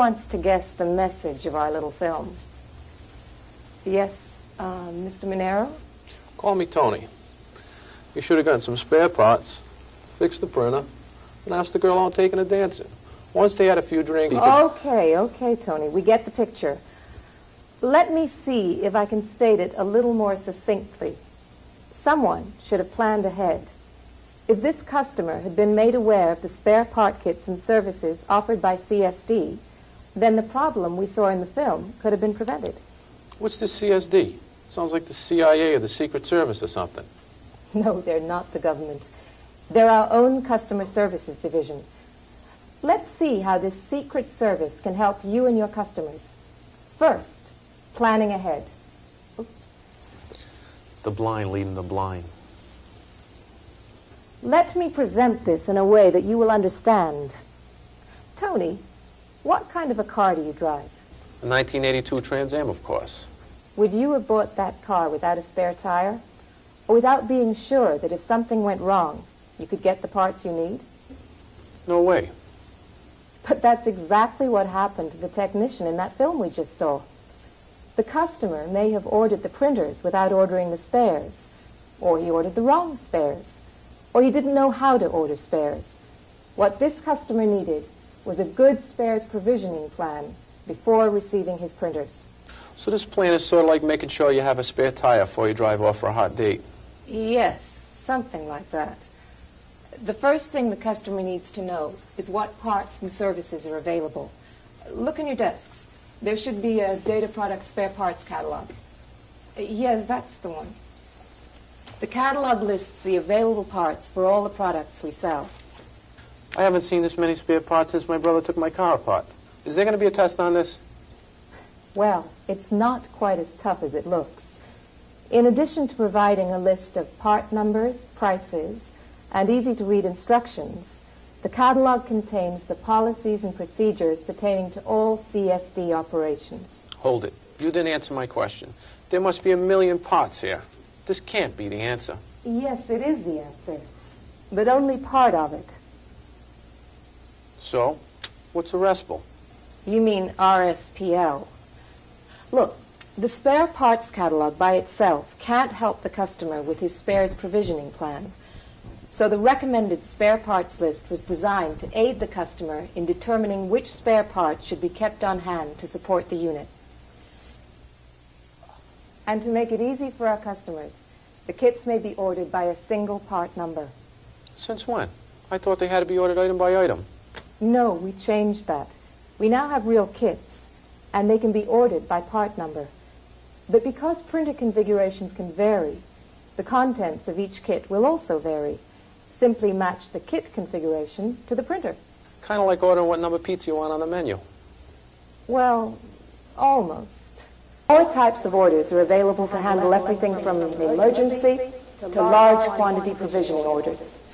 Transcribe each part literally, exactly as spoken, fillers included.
wants to guess the message of our little film? Yes, uh, Mister Monero? Call me Tony. You should have gotten some spare parts, fixed the printer, and asked the girl out taking a dancing. Once they had a few drinks... Okay, okay, Tony, we get the picture. Let me see if I can state it a little more succinctly. Someone should have planned ahead. If this customer had been made aware of the spare part kits and services offered by C S D, then the problem we saw in the film could have been prevented. What's this C S D? Sounds like the C I A or the Secret Service or something. No, they're not the government. They're our own customer services division. Let's see how this secret service can help you and your customers. First, planning ahead. Oops. The blind leading the blind. Let me present this in a way that you will understand. Tony, what kind of a car do you drive? A nineteen eighty-two Trans Am, of course. Would you have bought that car without a spare tire? Or without being sure that if something went wrong, you could get the parts you need? No way. But that's exactly what happened to the technician in that film we just saw. The customer may have ordered the printers without ordering the spares, or he ordered the wrong spares, or he didn't know how to order spares. What this customer needed was a good spares provisioning plan before receiving his printers. So this plan is sort of like making sure you have a spare tire before you drive off for a hot date. Yes, something like that. The first thing the customer needs to know is what parts and services are available. Look in your desks. There should be a data product spare parts catalog. Yeah, that's the one. The catalog lists the available parts for all the products we sell. I haven't seen this many spare parts since my brother took my car apart. Is there going to be a test on this? Well, it's not quite as tough as it looks. In addition to providing a list of part numbers, prices, and easy-to-read instructions, the catalog contains the policies and procedures pertaining to all C S D operations. Hold it. You didn't answer my question. There must be a million parts here. This can't be the answer. Yes, it is the answer, but only part of it. So, what's a R E S P L? You mean R S P L. Look, the spare parts catalog by itself can't help the customer with his spares provisioning plan. So the recommended spare parts list was designed to aid the customer in determining which spare parts should be kept on hand to support the unit. And to make it easy for our customers, the kits may be ordered by a single part number. Since when? I thought they had to be ordered item by item. No, we changed that. We now have real kits, and they can be ordered by part number. But because printer configurations can vary, the contents of each kit will also vary. Simply match the kit configuration to the printer. Kind of like ordering what number pizza you want on the menu. Well, almost. Four types of orders are available to handle everything from emergency to large quantity provisioning orders.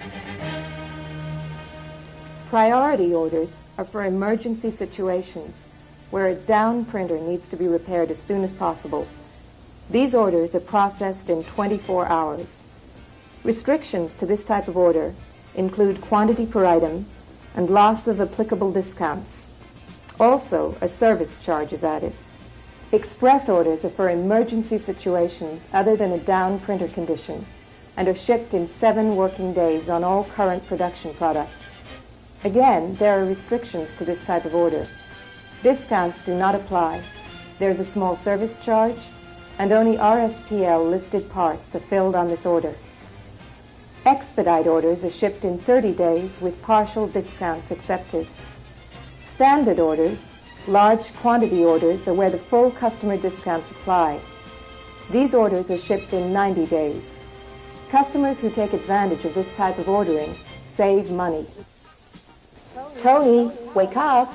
Priority orders are for emergency situations where a down printer needs to be repaired as soon as possible. These orders are processed in twenty-four hours. Restrictions to this type of order include quantity per item and loss of applicable discounts. Also, a service charge is added. Express orders are for emergency situations other than a down printer condition and are shipped in seven working days on all current production products. Again, there are restrictions to this type of order. Discounts do not apply. There is a small service charge, and only R S P L listed parts are filled on this order. Expedite orders are shipped in thirty days with partial discounts accepted. Standard orders, large quantity orders, are where the full customer discounts apply. These orders are shipped in ninety days. Customers who take advantage of this type of ordering save money. Tony, wake up!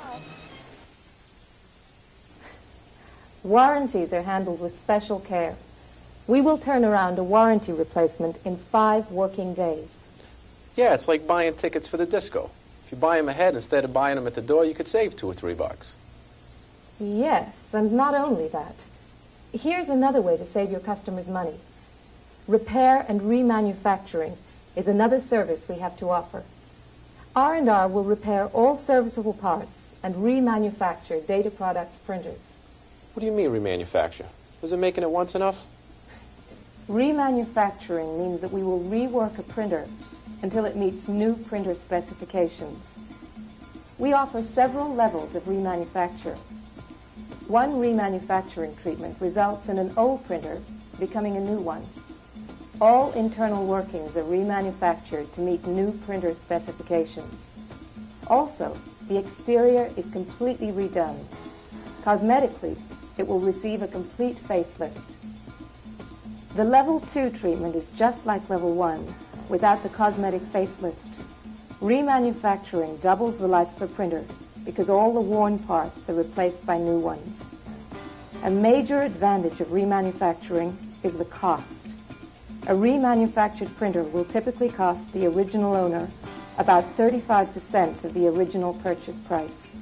Warranties are handled with special care. We will turn around a warranty replacement in five working days. Yeah, it's like buying tickets for the disco. If you buy them ahead instead of buying them at the door, you could save two or three bucks. Yes, and not only that. Here's another way to save your customers money. Repair and remanufacturing is another service we have to offer. R and R will repair all serviceable parts and remanufacture Data Products printers. What do you mean remanufacture? Isn't making it once enough? Remanufacturing means that we will rework a printer until it meets new printer specifications. We offer several levels of remanufacture. One remanufacturing treatment results in an old printer becoming a new one. All internal workings are remanufactured to meet new printer specifications. Also, the exterior is completely redone. Cosmetically, it will receive a complete facelift. The level two treatment is just like level one, without the cosmetic facelift. Remanufacturing doubles the life of a printer because all the worn parts are replaced by new ones. A major advantage of remanufacturing is the cost. A remanufactured printer will typically cost the original owner about thirty-five percent of the original purchase price.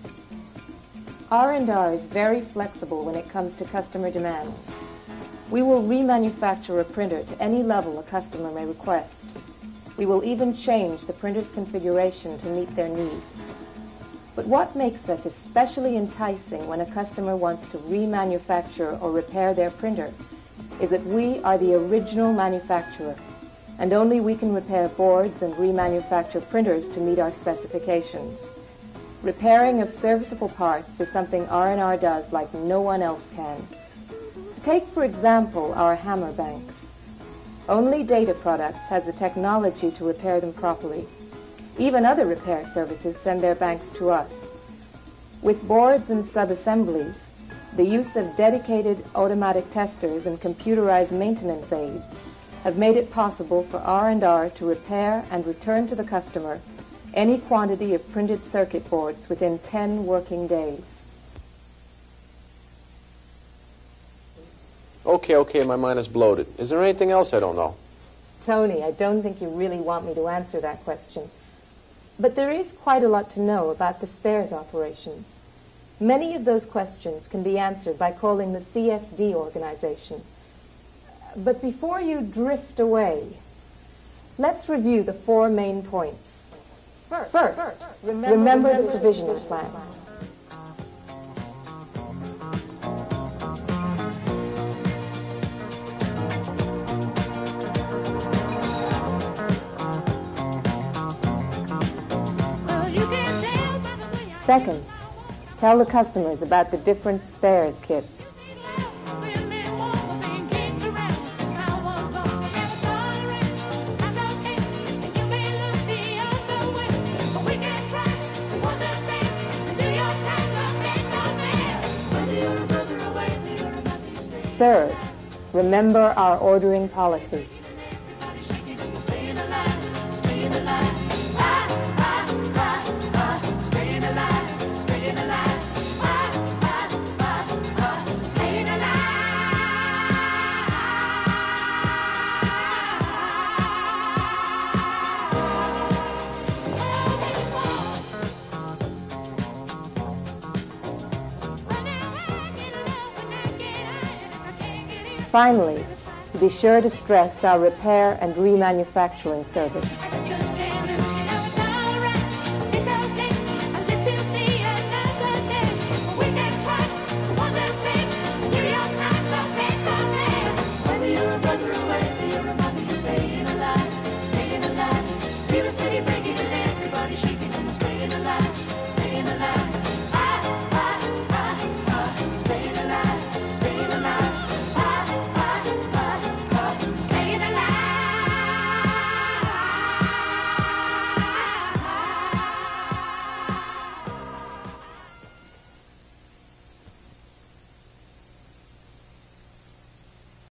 R and R is very flexible when it comes to customer demands. We will remanufacture a printer to any level a customer may request. We will even change the printer's configuration to meet their needs. But what makes us especially enticing when a customer wants to remanufacture or repair their printer is that we are the original manufacturer, and only we can repair boards and remanufacture printers to meet our specifications. Repairing of serviceable parts is something R and R does like no one else can. Take, for example, our hammer banks. Only Data Products has the technology to repair them properly. Even other repair services send their banks to us. With boards and sub-assemblies, the use of dedicated automatic testers and computerized maintenance aids have made it possible for R and R to repair and return to the customer any quantity of printed circuit boards within ten working days. Okay, okay, my mind is bloated. Is there anything else I don't know? Tony, I don't think you really want me to answer that question. But there is quite a lot to know about the spares operations. Many of those questions can be answered by calling the C S D organization. But before you drift away, let's review the four main points. First, First remember, remember the provisioning plans. Second, tell the customers about the different spares kits. Third, remember our ordering policies. Finally, be sure to stress our repair and remanufacturing service.